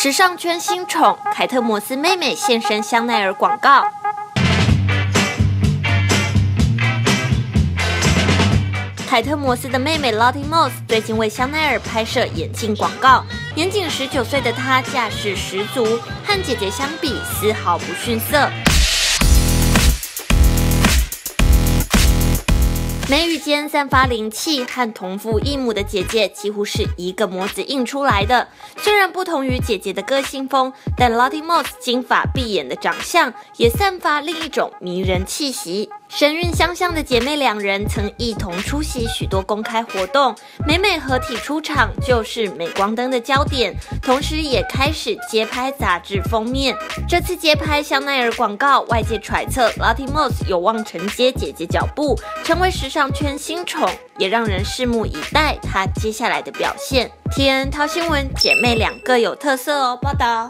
时尚圈新宠凯特摩斯妹妹现身香奈儿广告。凯特摩斯的妹妹 Lottie Moss 最近为香奈儿拍摄眼镜广告，年仅19岁的她架势十足，和姐姐相比丝毫不逊色。眉宇间散发灵气，和同父异母的姐姐几乎是一个模子印出来的。虽然不同于姐姐的个性风，但 Lottie Moss 金发碧眼的长相也散发另一种迷人气息。神韵相像的姐妹两人曾一同出席许多公开活动，每每合体出场就是镁光灯的焦点，同时也开始接拍杂志封面。这次接拍香奈儿广告，外界揣测 Lottie Moss 有望承接姐姐脚步，成为时尚圈新宠，也让人拭目以待她接下来的表现。TN 淘新闻，姐妹俩各有特色哦。报道。